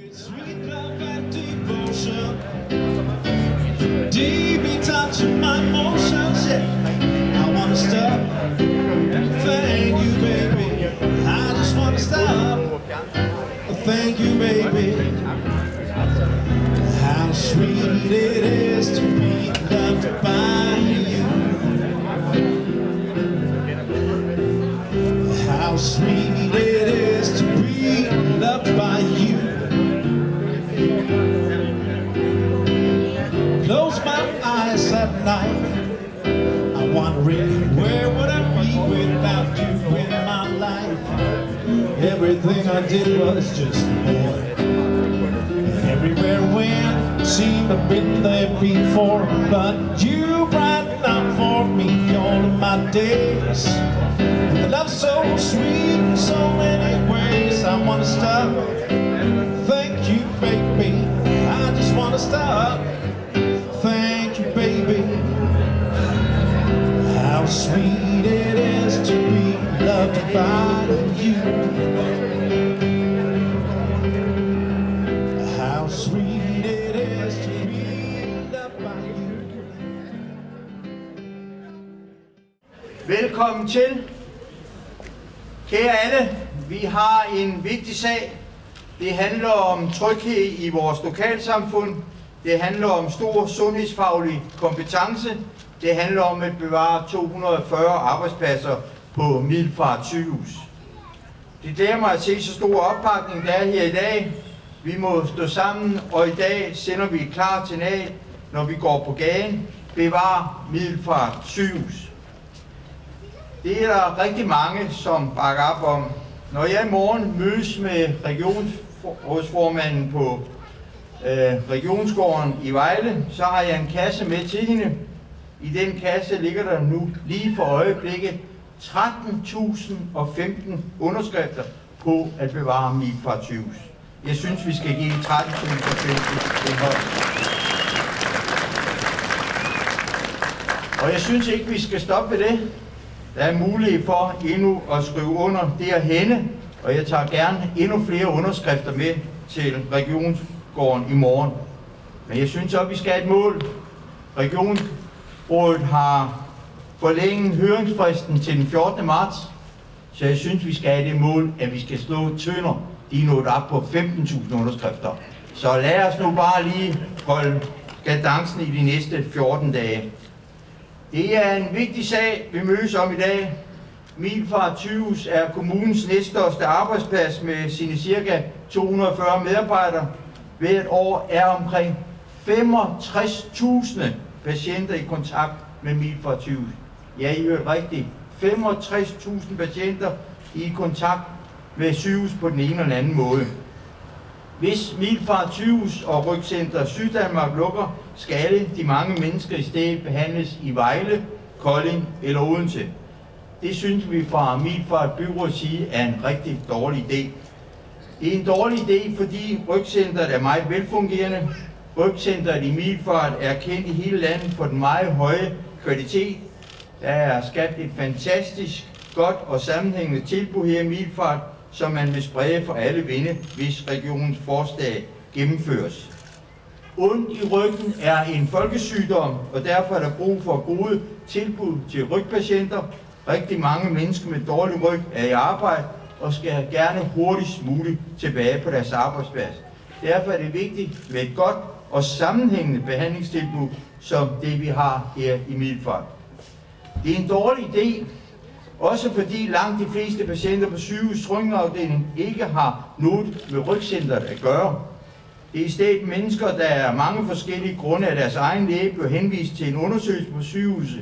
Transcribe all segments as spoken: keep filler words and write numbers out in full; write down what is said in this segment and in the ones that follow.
Sweet love and devotion, deep in touch with my emotions, yeah. I wanna stop, thank you baby, I just wanna stop, thank you baby. How sweet it is to be loved by you. How sweet it is to be loved by you. Close my eyes at night, I'm wondering where would I be without you in my life. Everything I did was just more. Everywhere I went seemed to have been there before, but you brighten up for me all of my days. The love's so sweet in so many ways. I wanna stop, thank you baby, I just wanna stop, thank you baby. How sweet it is to be loved by you. How sweet it is to be loved by you. Velkommen til. Kære alle, vi har en vigtig sag. Det handler om tryghed i vores lokalsamfund. Det handler om stor sundhedsfaglig kompetence. Det handler om at bevare to hundrede og fyrre arbejdspladser på Middelfart Sygehus. Det glæder mig at se så stor opbakning, der er her i dag. Vi må stå sammen, og i dag sender vi et klart signal, når vi går på gaden. Bevar Middelfart Sygehus. Det er der rigtig mange, som bakker op om. Når jeg i morgen mødes med regionsrådsformanden på øh, regionsgården i Vejle, så har jeg en kasse med til hende. I den kasse ligger der nu lige for øjeblikket tretten tusind og femten underskrifter på at bevare Middelfart Sygehus. Jeg synes, vi skal give tretten tusind og femten indhold. Og jeg synes ikke, vi skal stoppe ved det. Der er mulighed for endnu at skrive under derhenne, og jeg tager gerne endnu flere underskrifter med til regionsgården i morgen. Men jeg synes også, at vi skal have et mål. Regionsrådet har forlænget høringsfristen til den fjortende marts, så jeg synes, vi skal have det mål, at vi skal slå Tønder. De er nået op på femten tusind underskrifter. Så lad os nu bare lige holde kadencen i de næste fjorten dage. Det er en vigtig sag, vi mødes om i dag. Middelfart Sygehus er kommunens næststørste arbejdsplads med sine ca. to hundrede og fyrre medarbejdere. Hvert år er omkring femogtres tusind patienter i kontakt med Middelfart Sygehus. Ja, I hørte rigtigt. femogtres tusind patienter i kontakt med sygehus på den ene eller anden måde. Hvis Middelfart Sygehus og Rygcenter Syddanmark lukker, skal alle de mange mennesker i stedet behandles i Vejle, Kolding eller Odense. Det synes vi fra Middelfart Byråd sige er en rigtig dårlig idé. Det er en dårlig idé, fordi Rygcenteret er meget velfungerende. Rygcenteret i Middelfart er kendt i hele landet for den meget høje kvalitet. Der er skabt et fantastisk godt og sammenhængende tilbud her i Middelfart, som man vil sprede for alle vinde, hvis regionens forslag gennemføres. Ondt i ryggen er en folkesygdom, og derfor er der brug for gode tilbud til rygpatienter. Rigtig mange mennesker med dårlig ryg er i arbejde og skal gerne hurtigst muligt tilbage på deres arbejdsplads. Derfor er det vigtigt med et godt og sammenhængende behandlingstilbud, som det vi har her i Middelfart. Det er en dårlig idé, også fordi langt de fleste patienter på sygehus rygafdeling ikke har noget med Rygcenteret at gøre. Det er i stedet mennesker, der af mange forskellige grunde af deres egen læge blev henvist til en undersøgelse på sygehuset.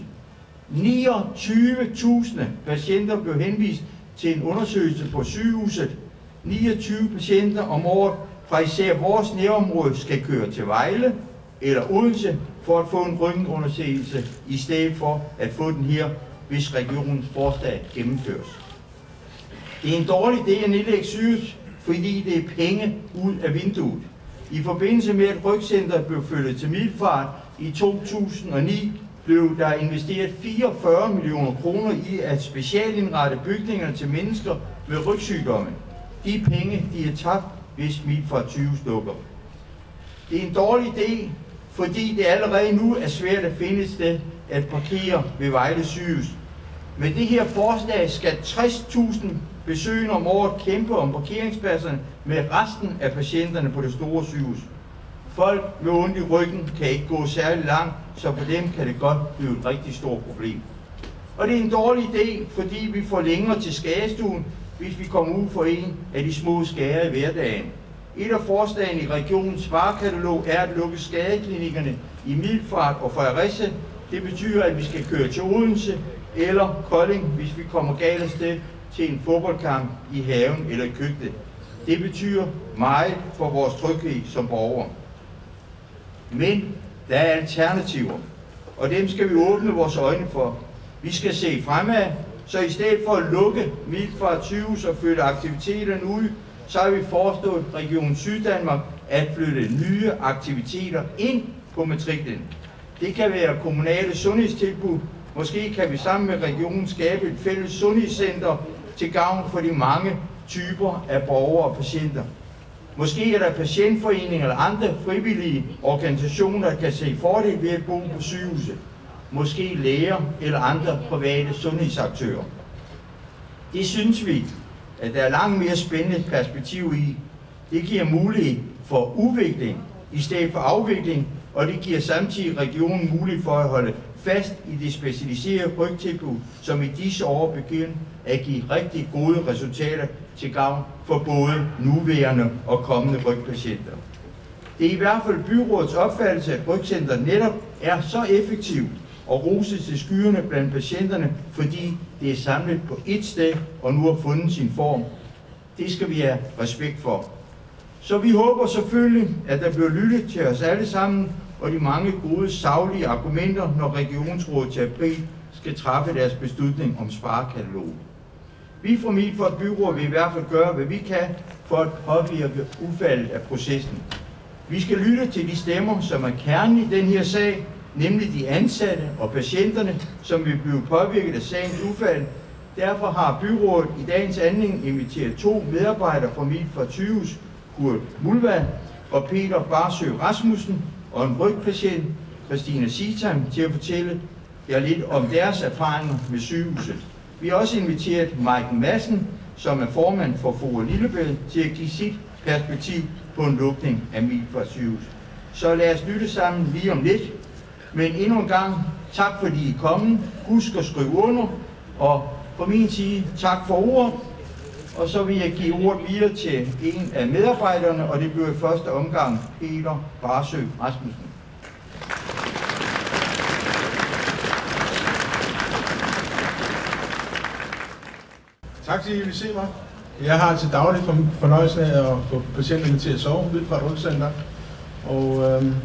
niogtyve tusind patienter blev henvist til en undersøgelse på sygehuset. niogtyve patienter om året fra især vores nærområde skal køre til Vejle eller Odense for at få en røntgenundersøgelse i stedet for at få den her, hvis regionens forslag gennemføres. Det er en dårlig idé at nedlægge sygehus, fordi det er penge ud af vinduet. I forbindelse med at Rygcenteret blev flyttet til Middelfart i to tusind og ni, blev der investeret fireogfyrre millioner kroner i at specialindrette bygningerne til mennesker med rygsygdomme. De penge, de er tabt hvis Middelfart sygehus lukker. Det er en dårlig idé, fordi det allerede nu er svært at finde et sted at parkere ved Vejle sygehus. Med det her forslag skal tres tusind besøgende om året kæmpe om parkeringspladserne med resten af patienterne på det store sygehus. Folk med ondt i ryggen kan ikke gå særlig langt, så for dem kan det godt blive et rigtig stort problem. Og det er en dårlig idé, fordi vi får længere til skadestuen, hvis vi kommer ud for en af de små skader i hverdagen. Et af forslagene i regionens sparekatalog er at lukke skadeklinikkerne i Middelfart og Fredericia. Det betyder, at vi skal køre til Odense eller Kolding, hvis vi kommer galt af sted til en fodboldkamp i haven eller i køkkenet. Det betyder meget for vores tryghed som borgere. Men der er alternativer, og dem skal vi åbne vores øjne for. Vi skal se fremad, så i stedet for at lukke Middelfart sygehus og flytte aktiviteterne ud, så har vi foreslået Region Syddanmark at flytte nye aktiviteter ind på matriklen. Det kan være kommunale sundhedstilbud. Måske kan vi sammen med regionen skabe et fælles sundhedscenter til gavn for de mange typer af borgere og patienter. Måske er der patientforeninger eller andre frivillige organisationer, der kan se fordel ved at bo på sygehuset. Måske læger eller andre private sundhedsaktører. Det synes vi, at der er langt mere spændende perspektiv i. Det giver mulighed for udvikling i stedet for afvikling, og det giver samtidig regionen mulighed for at holde fast i det specialiserede rygtilbud, som i disse år begynder at give rigtig gode resultater til gavn for både nuværende og kommende rygpatienter. Det er i hvert fald byrådets opfattelse, at rygcenteret netop er så effektivt og roses til skyerne blandt patienterne, fordi det er samlet på ét sted og nu har fundet sin form. Det skal vi have respekt for. Så vi håber selvfølgelig, at der bliver lyttet til os alle sammen og de mange gode saglige argumenter, når regionsrådet til april skal træffe deres beslutning om sparekataloget. Vi fra Middelfart Byråd vil i hvert fald gøre, hvad vi kan for at påvirke udfaldet af processen. Vi skal lytte til de stemmer, som er kernen i den her sag, nemlig de ansatte og patienterne, som vil blive påvirket af sagens udfald. Derfor har byrådet i dagens anledning inviteret to medarbejdere fra Middelfart sygehus, Kurt Mulvad og Peter Barsø Rasmussen, og en rygpatient, Christina Sitam, til at fortælle jer lidt om deres erfaringer med sygehuset. Vi har også inviteret Maiken Madsen, som er formand for Fora Lillebælt, til at give sit perspektiv på en lukning af Middelfart sygehus. Så lad os lytte sammen lige om lidt. Men endnu en gang, tak fordi I er kommet. Husk at skrive under, og fra min side, tak for ordet. Og så vil jeg give ordet videre til en af medarbejderne, og det bliver i første omgang Peter Barsø Rasmussen. Tak til I vil se mig. Jeg har til daglig fornøjelsen af at få patienterne til at sove ude fra et rygcenter. Og øhm,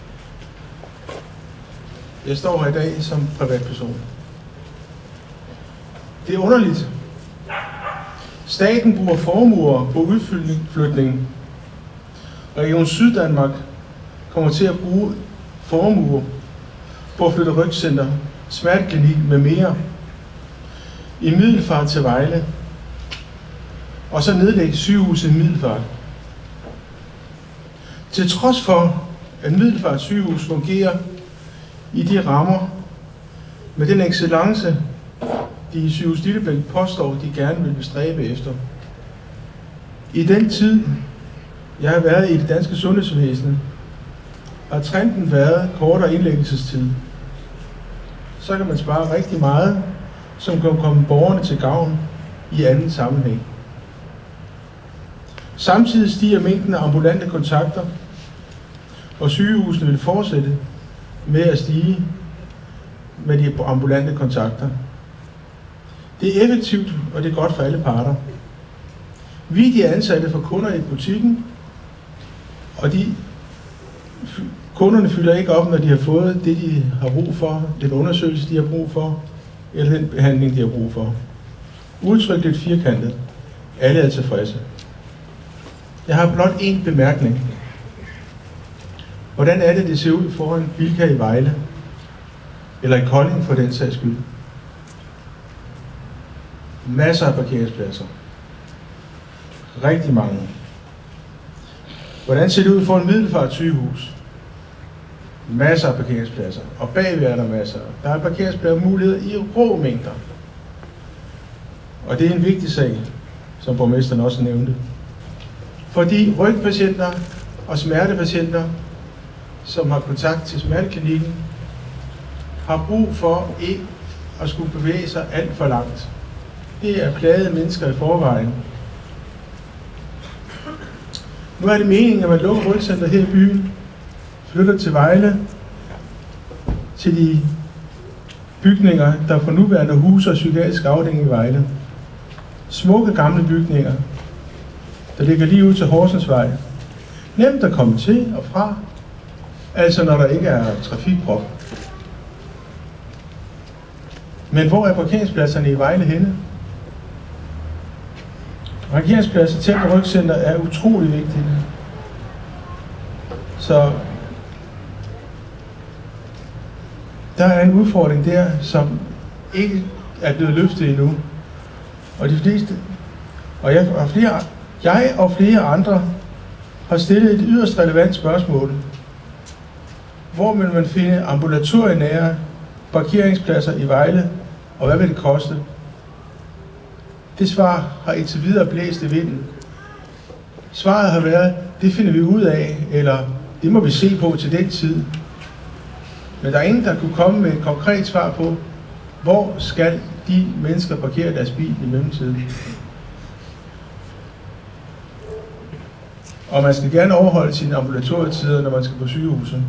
jeg står her i dag som privatperson. Det er underligt. Staten bruger formuer på udflytning. Region Syddanmark kommer til at bruge formuer på at flytte rygcenter, smerteklinik med mere i Middelfart til Vejle, og så nedlægge sygehuset i Middelfart. Til trods for, at Middelfart sygehus fungerer i de rammer, med den excellence, de i Sygehus Lillebælt påstår, de gerne vil bestræbe efter. I den tid, jeg har været i det danske sundhedsvæsen, har trenden været kortere indlæggelsestid. Så kan man spare rigtig meget, som kan komme borgerne til gavn i anden sammenhæng. Samtidig stiger mængden af ambulante kontakter, og sygehusene vil fortsætte med at stige med de ambulante kontakter. Det er effektivt, og det er godt for alle parter. Vi er de ansatte for kunder i butikken, og de kunderne fylder ikke op, når de har fået det, de har brug for, den undersøgelse, de har brug for, eller den behandling, de har brug for. Udtrykt lidt firkantet. Alle er tilfredse. Jeg har blot én bemærkning. Hvordan er det, det ser ud foran Bilka i Vejle? Eller i Kolding for den sags skyld? Masser af parkeringspladser. Rigtig mange. Hvordan ser det ud for en Middelfart sygehus? Masser af parkeringspladser, og bagved er der masser. Der er parkeringspladsmuligheder i rå mængder. Og det er en vigtig sag, som borgmesteren også nævnte. Fordi rygpatienter og smertepatienter, som har kontakt til smerteklinikken, har brug for ikke at skulle bevæge sig alt for langt. Det er plagede mennesker i forvejen. Nu er det meningen, at man lukker rygcenter her i byen, flytter til Vejle, til de bygninger, der for nuværende huser psykiatrisk afdeling i Vejle. Smukke gamle bygninger, der ligger lige ud til Horsensvej. Nemt at komme til og fra, altså når der ikke er trafikprop. Men hvor er parkeringspladserne i Vejle henne? Parkeringspladser tæt på rygcenter er utrolig vigtige. Så der er en udfordring der, som ikke er blevet løftet endnu. Og de fleste, og jeg og flere, jeg og flere andre har stillet et yderst relevant spørgsmål. Hvor vil man finde ambulatorienære parkeringspladser i Vejle, og hvad vil det koste? Det svar har indtil videre blæst i vinden. Svaret har været, det finder vi ud af, eller det må vi se på til den tid. Men der er ingen, der kunne komme med et konkret svar på, hvor skal de mennesker parkere deres bil i mellemtiden. Og man skal gerne overholde sine ambulatorietider, når man skal på sygehuset.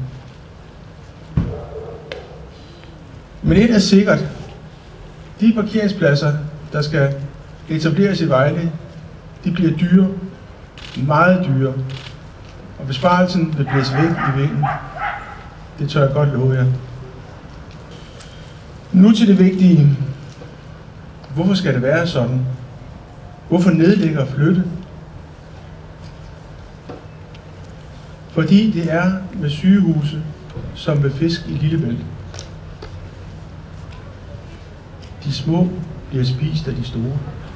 Men et er sikkert, de parkeringspladser, der skal etableres i Vejle, de bliver dyre, meget dyre. Og besparelsen vil blæse væk i vinden. Det tør jeg godt love jer. Nu til det vigtige. Hvorfor skal det være sådan? Hvorfor nedlægge og flytte? Fordi det er med sygehuse som med fisk i Lillebælt. De små bliver spist af de store.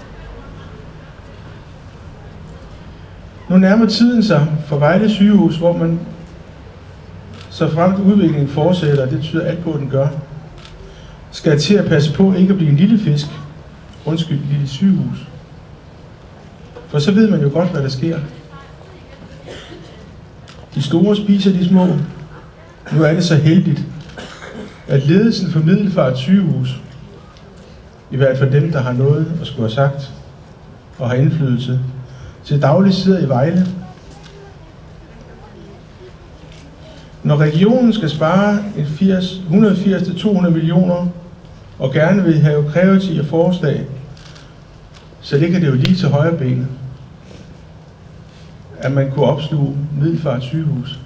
Nu nærmer tiden sig for Vejle sygehus, hvor man så fremt udviklingen fortsætter, og det tyder alt på, at den gør, skal til at passe på ikke at blive en lille fisk, undskyld, et lille sygehus. For så ved man jo godt, hvad der sker. De store spiser de små. Nu er det så heldigt, at ledelsen for Middelfart sygehus, i hvert fald dem, der har noget at skulle have sagt og har indflydelse, til daglig sidder i Vejle. Når regionen skal spare et hundrede og firs til to hundrede millioner og gerne vil have kreative forslag, så ligger det jo lige til højre benet, at man kunne opsluge Middelfart sygehus.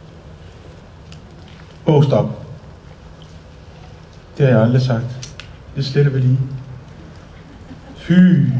Åh, stop. Det har jeg aldrig sagt. Det sletter vi lige. Fy.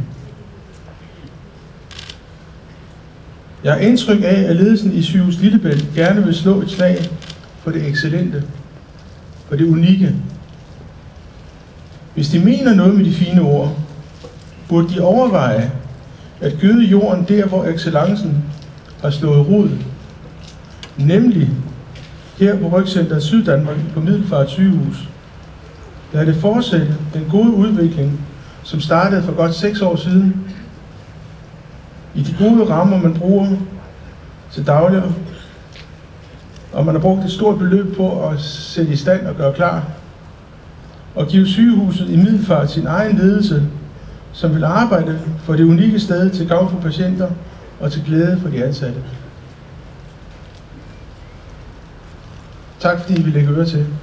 Jeg har indtryk af, at ledelsen i sygehus Lillebælt gerne vil slå et slag for det excellente, for det unikke. Hvis de mener noget med de fine ord, burde de overveje at gøde jorden der, hvor excellencen har slået rod, nemlig her på Rygcenteret Syddanmark på Middelfart sygehus. Lad det fortsætte den gode udvikling, som startede for godt seks år siden, i de gode rammer, man bruger til daglig, og man har brugt et stort beløb på at sætte i stand og gøre klar, og give sygehuset i Middelfart sin egen ledelse, som vil arbejde for det unikke sted til gavn for patienter og til glæde for de ansatte. Tak fordi I vil lægge øre til.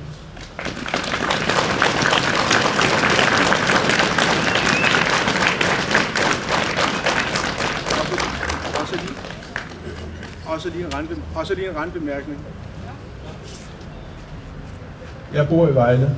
Og så lige en rande, og så lige en randbemærkning. Jeg bor i Vejle.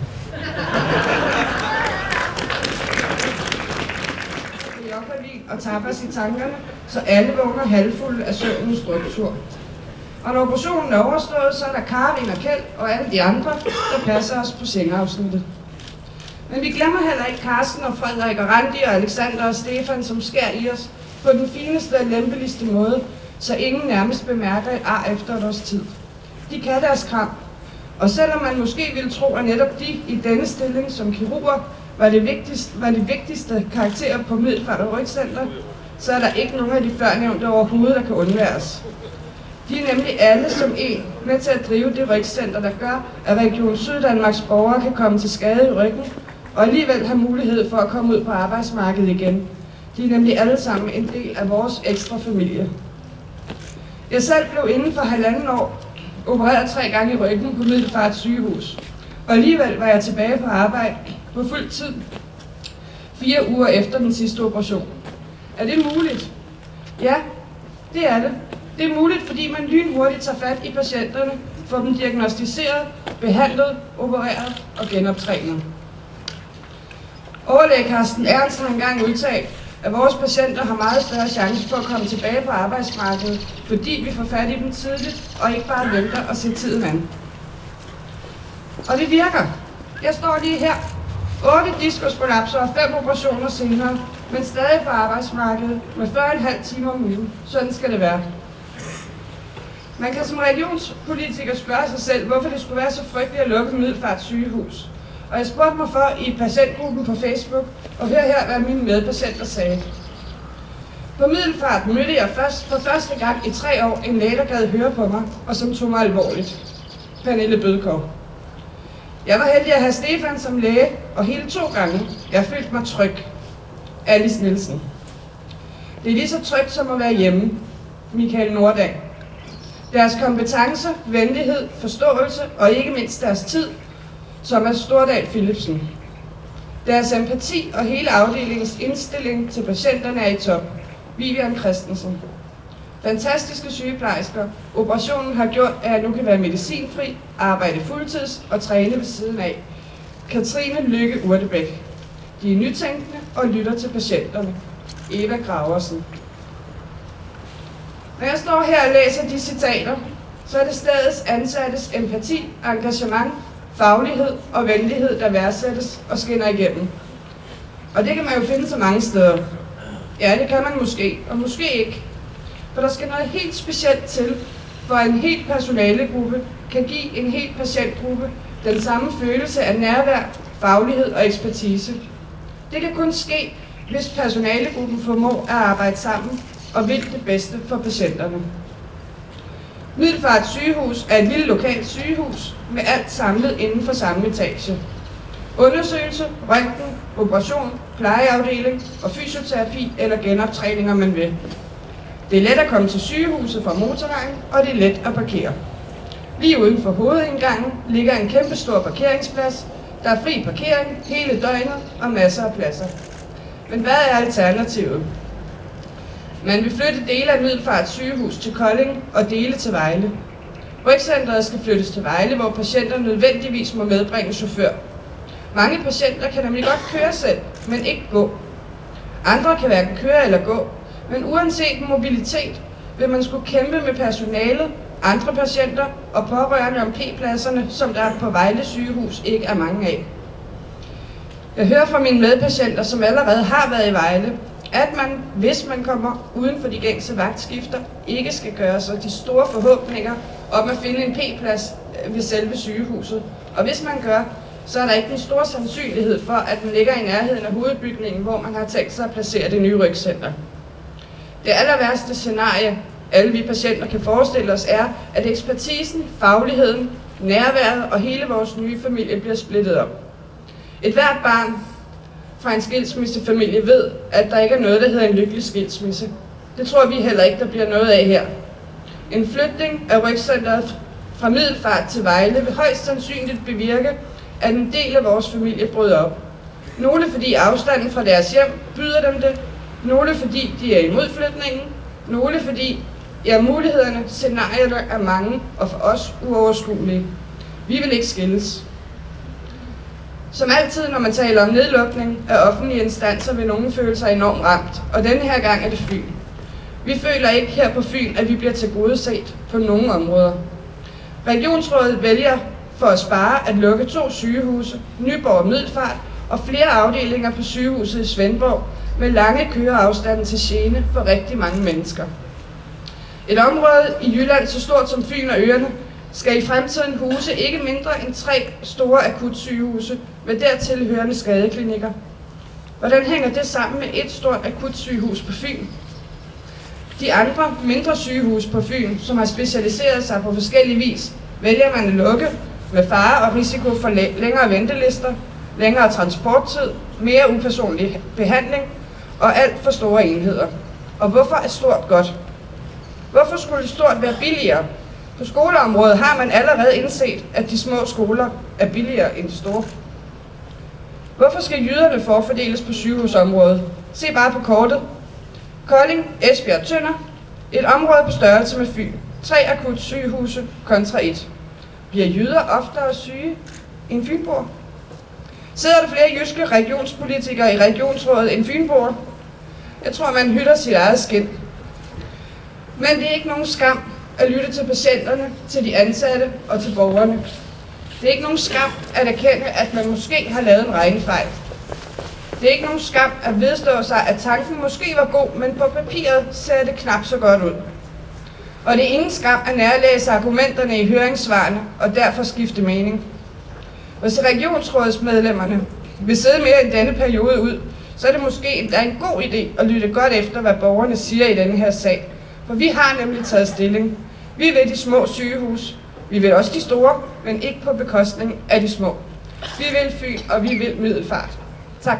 Og tapas i tankerne, så alle vågner halvfulde af søvnens struktur. Og når operationen er overstået, så er der Karin og Kjeld og alle de andre, der passer os på sengeafsnittet. Men vi glemmer heller ikke Carsten og Frederik og Randi og Alexander og Stefan, som skærer i os på den fineste og lempeligste måde, så ingen nærmest bemærker et ar efter et års tid. De kan deres kram, og selvom man måske ville tro, at netop de i denne stilling som kirurger var det vigtigste, var de vigtigste karakterer på Middelfart og Rygcenter, så er der ikke nogen af de førnævnte overhovedet, der kan undværes. De er nemlig alle som en med til at drive det rygcenter, der gør, at Region Syddanmarks borgere kan komme til skade i ryggen, og alligevel have mulighed for at komme ud på arbejdsmarkedet igen. De er nemlig alle sammen en del af vores ekstra familie. Jeg selv blev inden for halvanden år opereret tre gange i ryggen på Middelfart sygehus, og alligevel var jeg tilbage på arbejde på fuld tid fire uger efter den sidste operation. Er det muligt? Ja, det er det. Det er muligt, fordi man lynhurtigt tager fat i patienterne, får dem diagnosticeret, behandlet, opereret og genoptrænet. Overlæge Carsten Ernst har engang udtalt, at vores patienter har meget større chance for at komme tilbage på arbejdsmarkedet, fordi vi får fat i dem tidligt og ikke bare venter og ser tiden an. Og det virker. Jeg står lige her, otte diskusprolapser og fem operationer senere, men stadig på arbejdsmarkedet med fyrre komma fem timer om ugen. Sådan skal det være. Man kan som regionspolitiker spørge sig selv, hvorfor det skulle være så frygteligt at lukke Middelfart sygehus. Og jeg spurgte mig for i patientgruppen på Facebook, og hør her, hvad mine medpatienter sagde. På Middelfart mødte jeg først, for første gang i tre år en læge, der gad høre på mig, og som tog mig alvorligt. Pernille Bødkov. Jeg var heldig at have Stefan som læge, og hele to gange. Jeg følte mig tryg. Alice Nielsen. Det er lige så trygt som at være hjemme. Michael Nordahl. Deres kompetencer, venlighed, forståelse og ikke mindst deres tid, Thomas Stordal Philipsen. Deres empati og hele afdelingens indstilling til patienterne er i top. Vivian Christensen. Fantastiske sygeplejersker. Operationen har gjort, at jeg nu kan være medicinfri, arbejde fuldtids og træne ved siden af. Katrine Lykke Urtebæk. De er nytænkende og lytter til patienterne. Eva Graversen. Når jeg står her og læser de citater, så er det stedets ansattes empati, engagement, faglighed og venlighed, der værdsættes og skinner igennem. Og det kan man jo finde så mange steder. Ja, det kan man måske, og måske ikke. For der skal noget helt specielt til, for en helt personalegruppe kan give en helt patientgruppe den samme følelse af nærvær, faglighed og ekspertise. Det kan kun ske, hvis personalegruppen formår at arbejde sammen og vil det bedste for patienterne. Middelfart sygehus er et lille lokalt sygehus med alt samlet inden for samme etage. Undersøgelse, røntgen, operation, plejeafdeling og fysioterapi eller genoptræning, om man vil. Det er let at komme til sygehuset fra motorvejen, og det er let at parkere. Lige uden for hovedindgangen ligger en kæmpe stor parkeringsplads. Der er fri parkering hele døgnet og masser af pladser. Men hvad er alternativet? Man vil flytte dele af Middelfart sygehus til Kolding og dele til Vejle. Rygcentret skal flyttes til Vejle, hvor patienter nødvendigvis må medbringe chauffør. Mange patienter kan nemlig godt køre selv, men ikke gå. Andre kan hverken køre eller gå, men uanset mobilitet vil man skulle kæmpe med personalet, andre patienter og pårørende om P-pladserne, som der på Vejle sygehus ikke er mange af. Jeg hører fra mine medpatienter, som allerede har været i Vejle, at man, hvis man kommer uden for de gængse vagtskifter, ikke skal gøre sig de store forhåbninger om at finde en P-plads ved selve sygehuset. Og hvis man gør, så er der ikke en stor sandsynlighed for, at den ligger i nærheden af hovedbygningen, hvor man har tænkt sig at placere det nye rygcenter. Det aller værste scenarie, alle vi patienter kan forestille os, er, at ekspertisen, fagligheden, nærværet og hele vores nye familie bliver splittet op. Et hvert barn fra en skilsmissefamilie ved, at der ikke er noget, der hedder en lykkelig skilsmisse. Det tror vi heller ikke, der bliver noget af her. En flytning af rygcenteret fra Middelfart til Vejle vil højst sandsynligt bevirke, at en del af vores familie bryder op. Nogle fordi afstanden fra deres hjem byder dem det, nogle fordi de er imod flytningen, nogle fordi ja, mulighederne, scenarierne er mange og for os uoverskuelige. Vi vil ikke skilles. Som altid, når man taler om nedlukning af offentlige instanser, vil nogen føle sig enormt ramt, og denne her gang er det Fyn. Vi føler ikke her på Fyn, at vi bliver tilgodeset på nogle områder. Regionsrådet vælger for at spare at lukke to sygehuse, Nyborg og Middelfart, og flere afdelinger på sygehuset i Svendborg, med lange køreafstande til gene for rigtig mange mennesker. Et område i Jylland så stort som Fyn og Øerne skal i fremtiden huse ikke mindre end tre store akutsygehuse med dertil hørende skadeklinikker. Hvordan hænger det sammen med et stort akutsygehus på Fyn? De andre mindre sygehuse på Fyn, som har specialiseret sig på forskellige vis, vælger man at lukke med fare og risiko for længere ventelister, længere transporttid, mere upersonlig behandling og alt for store enheder. Og hvorfor er stort godt? Hvorfor skulle stort være billigere? På skoleområdet har man allerede indset, at de små skoler er billigere end de store. Hvorfor skal jyderne forfordeles på sygehusområdet? Se bare på kortet. Kolding, Esbjerg, Tønder. Et område på størrelse med Fyn. Tre akut sygehuse kontra et. Bliver jyder oftere syge end fynboer? Sidder der flere jyske regionspolitikere i regionsrådet end fynboer? Jeg tror, man hytter sit eget skind. Men det er ikke nogen skam at lytte til patienterne, til de ansatte og til borgerne. Det er ikke nogen skam at erkende, at man måske har lavet en regnefejl. Det er ikke nogen skam at vedstå sig, at tanken måske var god, men på papiret ser det knap så godt ud. Og det er ingen skam at nærlæse argumenterne i høringssvarene og derfor skifte mening. Hvis regionsrådsmedlemmerne vil sidde mere end denne periode ud, så er det måske en god idé at lytte godt efter, hvad borgerne siger i denne her sag. For vi har nemlig taget stilling. Vi vil de små sygehus. Vi vil også de store, men ikke på bekostning af de små. Vi vil Fyn, og vi vil Middelfart. Tak.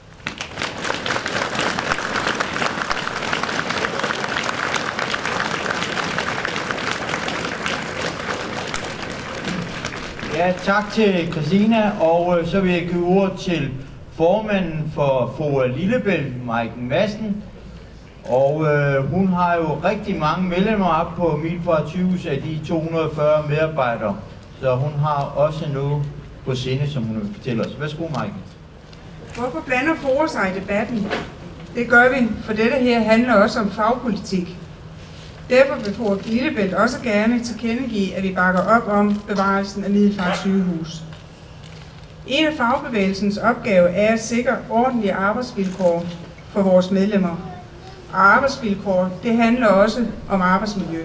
Ja, tak til Christina, og så vil jeg give ordet til formanden for FOA Lillebælt, Maiken Madsen. Og øh, hun har jo rigtig mange medlemmer op på Middelfart sygehus af de to hundrede og fyrre medarbejdere. Så hun har også noget på sinde, som hun vil fortælle os. Værsgo, Maiken. Hvorfor blander FOA sig i debatten? Det gør vi, for dette her handler også om fagpolitik. Derfor vil FOA Lillebælt også gerne tilkendegive, at vi bakker op om bevarelsen af Middelfart sygehus. En af fagbevægelsens opgave er at sikre ordentlige arbejdsvilkår for vores medlemmer. Og arbejdsvilkår, det handler også om arbejdsmiljø.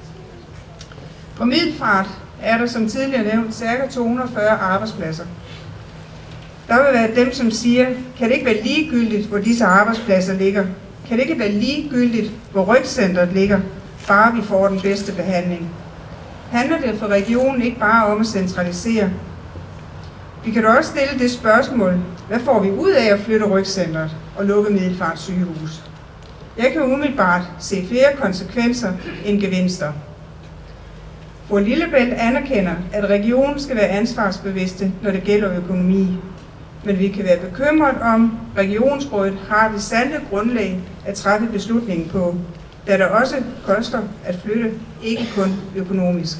På Middelfart er der som tidligere nævnt ca. to hundrede og fyrre arbejdspladser. Der vil være dem, som siger, kan det ikke være ligegyldigt, hvor disse arbejdspladser ligger? Kan det ikke være ligegyldigt, hvor rygcentret ligger, bare vi får den bedste behandling? Handler det for regionen ikke bare om at centralisere? Vi kan da også stille det spørgsmål, hvad får vi ud af at flytte rygcentret og lukke Middelfart sygehus? Jeg kan umiddelbart se flere konsekvenser end gevinster. FOA Lillebælt anerkender, at regionen skal være ansvarsbevidste, når det gælder økonomi. Men vi kan være bekymret om, at regionsrådet har det sande grundlag at træffe beslutningen på, da der også koster at flytte, ikke kun økonomisk.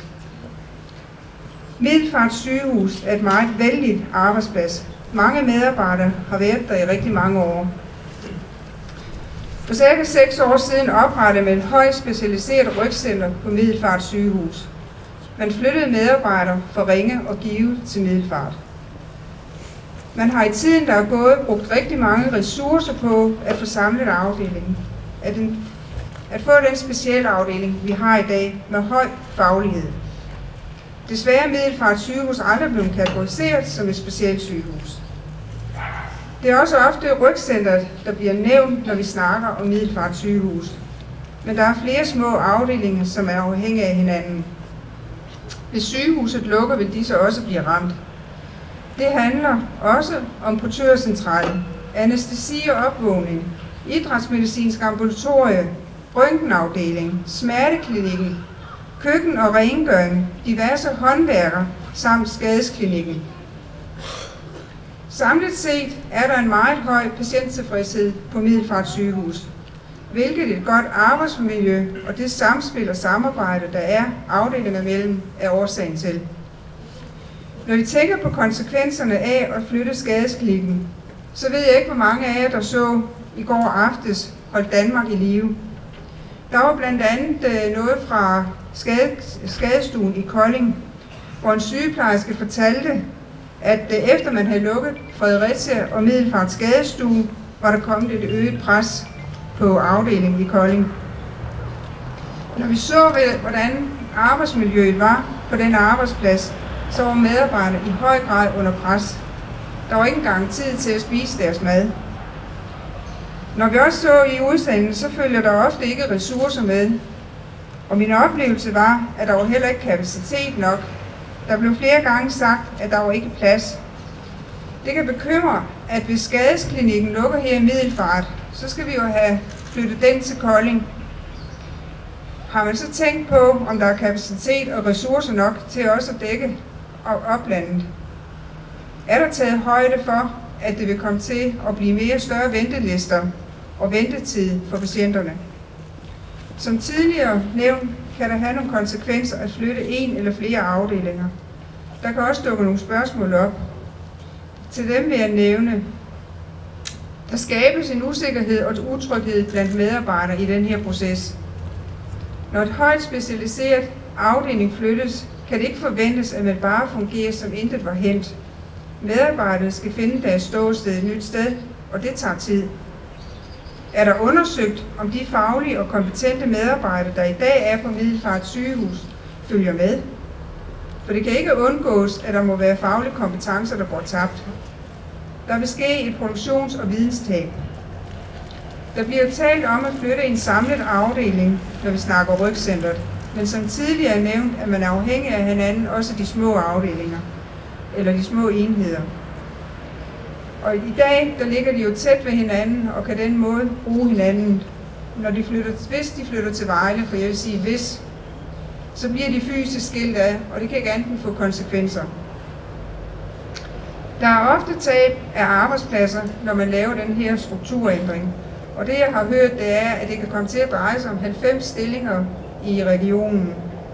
Middelfart sygehus er et meget vældigt arbejdsplads. Mange medarbejdere har været der i rigtig mange år. For cirka seks år siden oprettede man et højt specialiseret rygcenter på Middelfart sygehus. Man flyttede medarbejdere fra Ringe og Give til Middelfart. Man har i tiden, der er gået, brugt rigtig mange ressourcer på at få samlet afdelingen. At, den, at få den specielle afdeling, vi har i dag, med høj faglighed. Desværre er Middelfart sygehus aldrig blevet kategoriseret som et specielt sygehus. Det er også ofte rygcentret, der bliver nævnt, når vi snakker om Middelfart sygehus. Men der er flere små afdelinger, som er afhængige af hinanden. Hvis sygehuset lukker, vil disse også blive ramt. Det handler også om portørcentralen, anæstesi og opvågning, idrætsmedicinsk ambulatorie, røntgenafdeling, smerteklinikken, køkken og rengøring, diverse håndværker samt skadesklinikken. Samlet set er der en meget høj patienttilfredshed på Middelfart sygehus, hvilket et godt arbejdsmiljø og det samspil og samarbejde, der er afdelinger mellem, er årsagen til. Når vi tænker på konsekvenserne af at flytte skadesklinikken, så ved jeg ikke, hvor mange af jer, der så i går aftes Hold Danmark i live. Der var blandt andet noget fra skadestuen i Kolding, hvor en sygeplejerske fortalte, at efter man havde lukket Fredericia og Middelfart skadestue, var der kommet et øget pres på afdelingen i Kolding. Når vi så, hvordan arbejdsmiljøet var på den arbejdsplads, så var medarbejderne i høj grad under pres. Der var ikke engang tid til at spise deres mad. Når vi også så i udsendelsen, så følger der ofte ikke ressourcer med. Og min oplevelse var, at der var heller ikke kapacitet nok. Der blev flere gange sagt, at der var ikke plads. Det kan bekymre, at hvis skadesklinikken lukker her i Middelfart, så skal vi jo have flyttet den til Kolding. Har man så tænkt på, om der er kapacitet og ressourcer nok til også at dække oplandet? Er der taget højde for, at det vil komme til at blive mere større ventelister og ventetid for patienterne? Som tidligere nævnt, kan der have nogle konsekvenser at flytte en eller flere afdelinger. Der kan også dukke nogle spørgsmål op. Til dem vil jeg nævne, der skabes en usikkerhed og en utryghed blandt medarbejdere i den her proces. Når et højt specialiseret afdeling flyttes, kan det ikke forventes, at man bare fungerer som intet var hent. Medarbejderne skal finde deres ståsted et nyt sted, og det tager tid. Er der undersøgt, om de faglige og kompetente medarbejdere, der i dag er på Middelfart sygehus, følger med? For det kan ikke undgås, at der må være faglige kompetencer, der går tabt. Der vil ske et produktions- og videnstab. Der bliver talt om at flytte en samlet afdeling, når vi snakker rygcentret, men som tidligere nævnt, er man afhængig af hinanden, også de små afdelinger, eller de små enheder. Og i dag, der ligger de jo tæt ved hinanden, og kan den måde bruge hinanden. Når de flytter, hvis de flytter til Vejle, for jeg vil sige hvis, så bliver de fysisk skilt af, og det kan ikke enten få konsekvenser. Der er ofte tab af arbejdspladser, når man laver den her strukturændring. Og det jeg har hørt, det er, at det kan komme til at dreje sig om halvfems stillinger i regionen.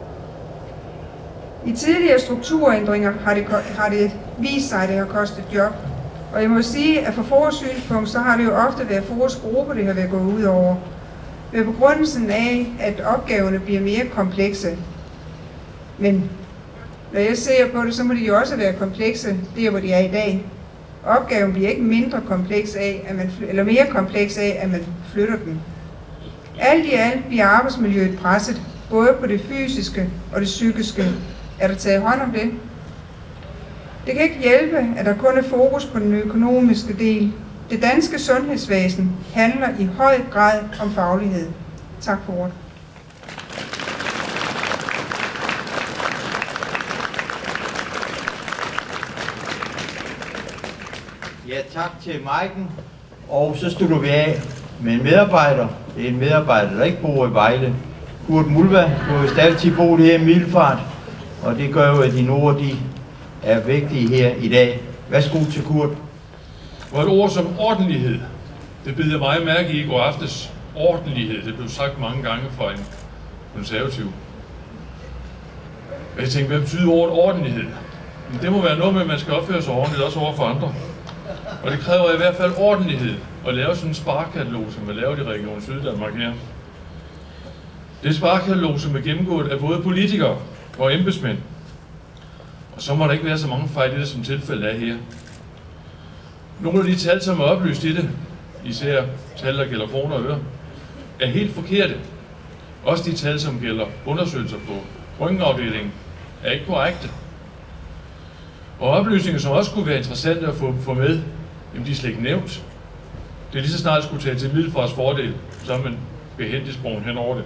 I tidligere strukturændringer har det, har det vist sig, at det har kostet job. Og jeg må sige, at fra F O A's synspunkt, så har det jo ofte været F O A's gruppe, det har været gået ud over. Med begrundelsen af, at opgaverne bliver mere komplekse. Men når jeg ser på det, så må de jo også være komplekse, der hvor de er i dag. Opgaven bliver ikke mindre kompleks af, at man, eller mere kompleks af, at man flytter den. Alt i alt bliver arbejdsmiljøet presset, både på det fysiske og det psykiske. Er der taget hånd om det? Det kan ikke hjælpe, at der kun er fokus på den økonomiske del. Det danske sundhedsvæsen handler i høj grad om faglighed. Tak for ordet. Ja, tak til Maiken. Og så slutter vi af med en medarbejder. Det er en medarbejder, der ikke bor i Vejle. Kurt Mulva, du har vist altid boet her i Middelfart, og det gør jo, at dine ord de er vigtige her i dag. Værsgo til Kurt. Og et ord som ordentlighed, det bed jeg meget mærke i i går aftes. Ordentlighed, det blev sagt mange gange fra en konservativ. Jeg tænkte, hvad betyder ordet ordentlighed? Men det må være noget med, at man skal opføre sig ordentligt, også over for andre. Og det kræver i hvert fald ordentlighed at lave sådan en sparekatalog, som man laver i Region Syddanmark her. Det sparekatalog, som er gennemgået af både politikere og embedsmænd. Og så må der ikke være så mange fejl i det, som tilfældet er her. Nogle af de tal, som er oplyst i det, især tal, der gælder kroner og øre, er helt forkerte. Også de tal, som gælder undersøgelser på røntgenafdelingen, er ikke korrekte. Og oplysninger, som også kunne være interessante at få, få med, jamen de er slet ikke nævnt. Det er lige så snart skulle tage til Middelfarts fordel, så er man behendigt sprunget hen over det.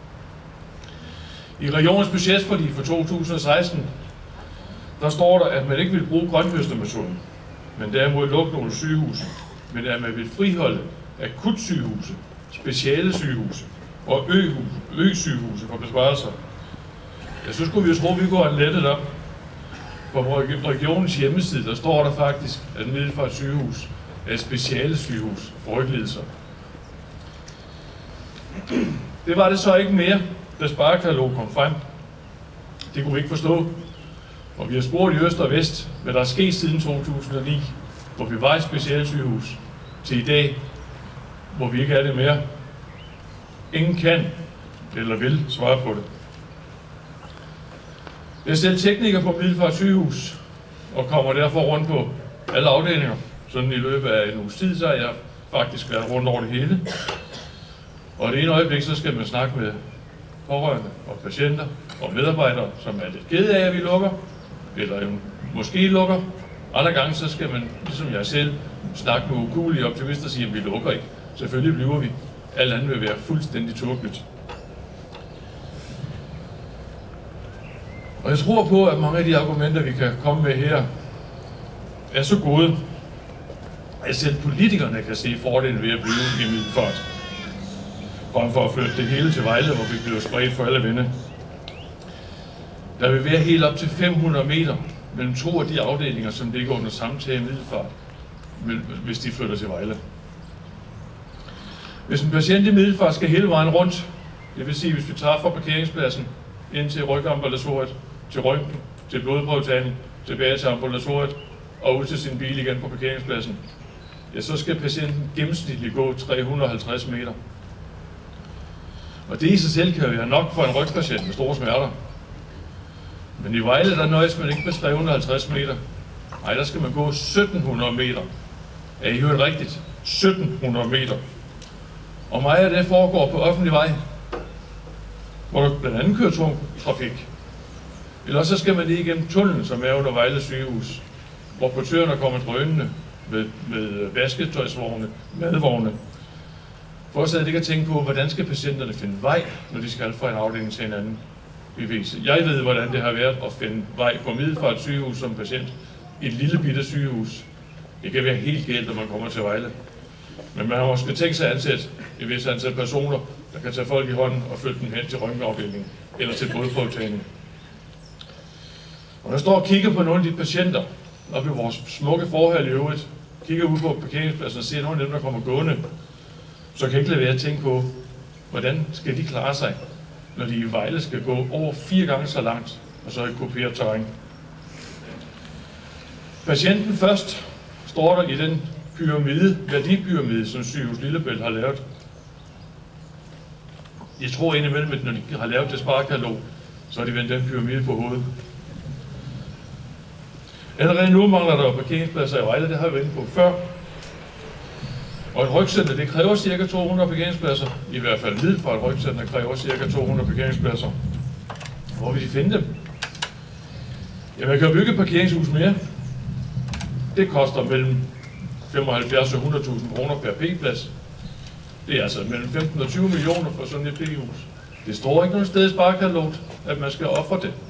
I regionens budgetforlig for to tusind og seksten, der står der, at man ikke vil bruge grønthøstermetoden, men derimod lukke nogle sygehuse, men at man vil friholde akutsygehuse, speciale sygehuse og ø-sygehuse for besparelser. Jeg synes, skulle vi jo tro, at vi går en lettet op. På regionens hjemmeside, der står der faktisk, at Middelfart sygehus er et speciale sygehus for ryglidelser. Det var det så ikke mere, da sparekatalog kom frem. Det kunne vi ikke forstå. Og vi har spurgt i øst og vest, hvad der er sket siden to tusind og ni, hvor vi var et speciale sygehus, til i dag, hvor vi ikke er det mere. Ingen kan eller vil svare på det. Jeg er selv tekniker på Middelfart sygehus, og kommer derfor rundt på alle afdelinger. Sådan i løbet af en uges tid, så har jeg faktisk været rundt over det hele. Og det ene øjeblik, så skal man snakke med pårørende og patienter og medarbejdere, som er lidt kede af, at vi lukker, eller måske lukker. Andre gange så skal man, ligesom jeg selv, snakke med ukuelige optimister og sige, at vi lukker ikke. Selvfølgelig bliver vi. Alt andet vil være fuldstændig tåbeligt. Og jeg tror på, at mange af de argumenter, vi kan komme med her, er så gode, at selv politikerne kan se fordelen ved at blive i Middelfart, frem for at flytte det hele til Vejle, hvor vi bliver spredt for alle vinde. Der vil være helt op til fem hundrede meter mellem to af de afdelinger, som ligger under samtale i Middelfart, hvis de flytter til Vejle. Hvis en patient i Middelfart skal hele vejen rundt, det vil sige, hvis vi tager fra parkeringspladsen ind til rygambulatoriet, til røntgen, til blodprøvetagning, tilbage til ambulatoriet og ud til sin bil igen på parkeringspladsen, ja, så skal patienten gennemsnitligt gå tre hundrede og halvtreds meter. Og det i sig selv kan jo være nok for en rygpatient med store smerter. Men i Vejle, der nøjes man ikke med tre hundrede og halvtreds meter. Nej, der skal man gå sytten hundrede meter. Er I hørt rigtigt? sytten hundrede meter. Og meget af det foregår på offentlig vej, hvor der blandt andet kører tung trafik. Eller så skal man lige igennem tunnelen, som er under Vejle sygehus, hvor portørerne kommer drønende med, med vasketøjsvogne, madvogne. For os er det ikke at tænke på, hvordan skal patienterne finde vej, når de skal fra en afdeling til en anden. Jeg ved, hvordan det har været at finde vej på Middelfart sygehus som patient i et lille bitte sygehus. Det kan være helt galt, når man kommer til Vejle. Men man har måske tænkt sig at ansætte et vis antal personer, der kan tage folk i hånden og flytte dem hen til røntgenafdelingen eller til blodprøvetagning. Og når jeg står og kigger på nogle af de patienter, og ved vores smukke forhold i øvrigt, kigger ud på parkeringspladsen og ser nogle af dem, der kommer gående, så kan jeg ikke lade være at tænke på, hvordan skal de klare sig, når de i Vejle skal gå over fire gange så langt, og så i kuperet terræn. Patienten først står der i den pyramide, værdipyramide, som Sygehus Lillebælt har lavet. Jeg tror indimellem, at når de har lavet det sparekatalog, så har de vendt den pyramide på hovedet. Allerede nu mangler der parkeringspladser i Vejle, det har vi været inde på før. Og et rygcenter, det kræver ca. to hundrede parkeringspladser. I hvert fald Middelfart et rygcenter kræver ca. to hundrede parkeringspladser. Hvor vil de finde dem? Jamen, man kan jo bygge et parkeringshus mere. Det koster mellem femoghalvfjerds og hundrede tusind kroner per p-plads. Det er altså mellem femten og tyve millioner for sådan et p-hus. Det står ikke nogen sted i sparekataloget, at man skal ofre det.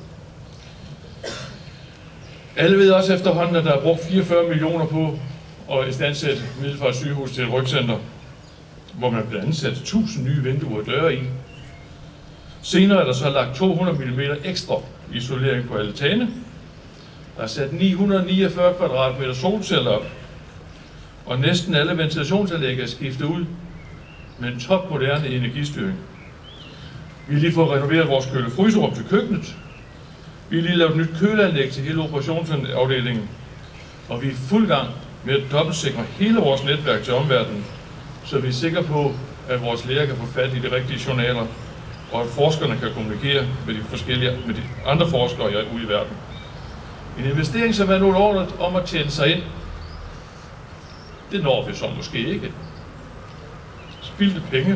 Alle ved også efterhånden, at der er brugt fireogfyrre millioner på at istandsætte Middelfart sygehus til et rygcenter, hvor man blandt andet satte tusind nye vinduer og døre i. Senere er der så lagt to hundrede millimeter ekstra isolering på altanen. Der er sat ni hundrede og niogfyrre kvadratmeter solceller op, og næsten alle ventilationsanlæg er skiftet ud med en topmoderne energistyring. Vi har lige fået renoveret vores køle-fryserum til køkkenet. Vi har lige lavet et nyt køleanlæg til hele operationsafdelingen, og vi er fuld gang med at dobbeltsikre hele vores netværk til omverdenen, så vi er sikre på, at vores læger kan få fat i de rigtige journaler, og at forskerne kan kommunikere med de forskellige med de andre forskere ude i verden. En investering, som er nogle år om at tjene sig ind, det når vi så måske ikke. Spildte penge.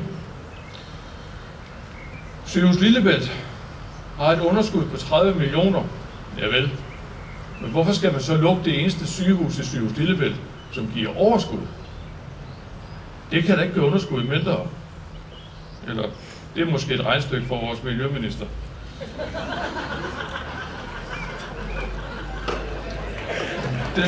Sygehus Lillebælt har et underskud på tredive millioner. Javel. Men hvorfor skal man så lukke det eneste sygehus i Sygehus Lillebælt, som giver overskud? Det kan da ikke gøre underskud mindre. Eller det er måske et regnstykke for vores miljøminister. Den,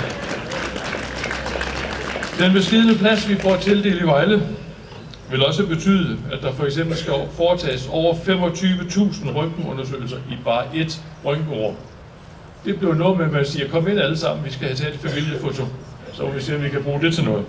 den beskedne plads, vi får tildelt i Vejle, vil også betyde, at der for eksempel skal foretages over femogtyve tusind røntgenundersøgelser i bare ét røntgenrum. Det bliver noget med, at man siger, kom ind alle sammen, vi skal have taget et familiefoto, så vi ser, om vi kan bruge det til noget.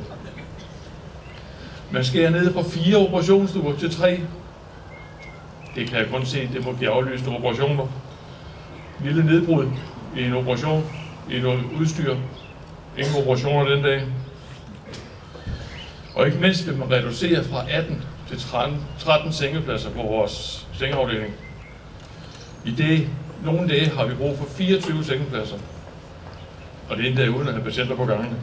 Man skærer ned fra fire operationsstuer til tre. Det kan jeg kun se, det må give aflyste operationer. Lille nedbrud i en operation, i noget udstyr. Ingen operationer den dag. Og ikke mindst vil man reducere fra atten til tretten sengepladser på vores sengeafdeling. I det, nogle dage har vi brug for fireogtyve sengepladser. Og det er endda uden at have patienter på gangene.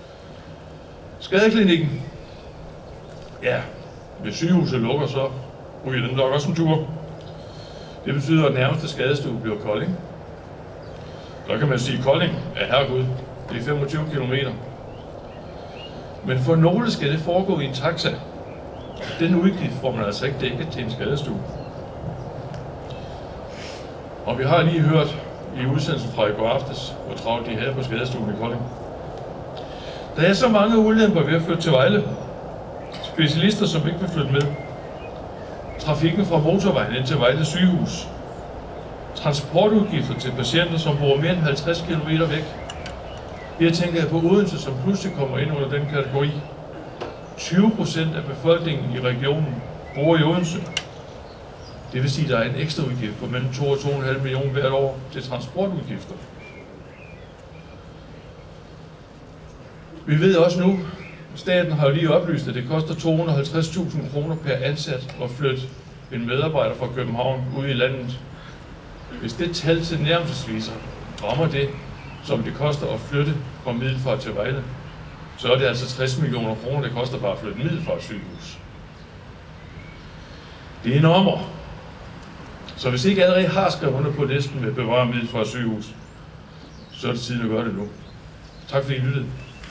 Skadeklinikken. Ja, hvis sygehuset lukker, så ryger den nok også en tur. Det betyder, at nærmeste skadestue bliver Kolding. Så kan man sige, at Kolding er herregud. Det er femogtyve kilometer. Men for nogle skal det foregå i en taxa. Den udgift får man altså ikke dækket til en skadestue. Og vi har lige hørt i udsendelsen fra i går aftes, hvor travlt de havde på skadestuen i Kolding. Der er så mange ulemper ved at flytte til Vejle. Specialister, som ikke vil flytte med. Trafikken fra motorvejen ind til Vejle sygehus. Transportudgifter til patienter, som bor mere end halvtreds kilometer væk. Her tænker jeg på Odense, som pludselig kommer ind under den kategori. tyve procent af befolkningen i regionen bor i Odense. Det vil sige, at der er en ekstra udgift på mellem to og to komma fem millioner hvert år til transportudgifter. Vi ved også nu, staten har jo lige oplyst, at det koster to hundrede og halvtreds tusind kroner per ansat at flytte en medarbejder fra København ud i landet. Hvis det tal til nærmelsesviser rammer det, som det koster at flytte fra Middelfart til Vejle, så er det altså tres millioner kroner, det koster bare at flytte Middelfart sygehus. Det er enormt. Så hvis I ikke allerede har skrevet under på listen med at bevare Middelfart sygehus, så er det tiden at gøre det nu. Tak fordi I lyttede.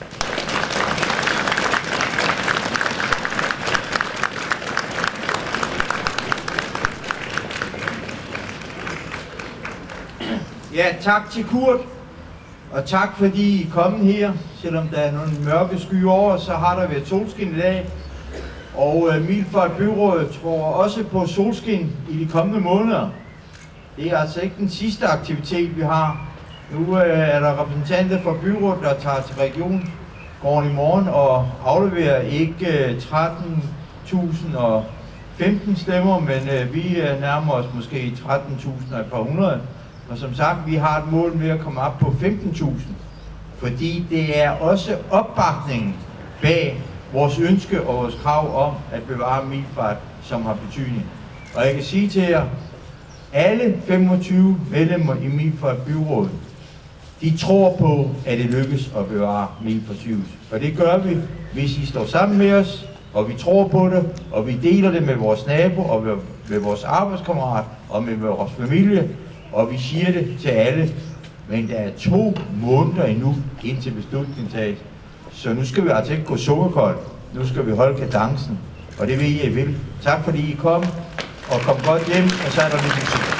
Ja, tak til Kurt, og tak fordi I er kommet her. Selvom der er nogle mørke skyer over, så har der været solskin i dag. Og uh, Middelfart Byråd tror også på solskin i de kommende måneder. Det er altså ikke den sidste aktivitet, vi har. Nu uh, er der repræsentanter fra byrådet, der tager til regionsgården i morgen og afleverer ikke uh, tretten tusind og femten stemmer, men uh, vi uh, nærmer os måske tretten tusind og et par hundrede. Og som sagt, vi har et mål med at komme op på femten tusind, fordi det er også opbakningen bag vores ønske og vores krav om at bevare Middelfart, som har betydning. Og jeg kan sige til jer, alle femogtyve medlemmer i Middelfart Byråd, de tror på, at det lykkes at bevare Middelfart sygehus. Og det gør vi, hvis I står sammen med os, og vi tror på det, og vi deler det med vores nabo, og med, med vores arbejdskammerat, og med vores familie, og vi siger det til alle. Men der er to måneder endnu indtil beslutningen tages. Så nu skal vi altså ikke gå sukkerkoldt. Nu skal vi holde kadencen. Og det vil I, I vil. Tak fordi I kom, og kom godt hjem, og så er der lidt musik.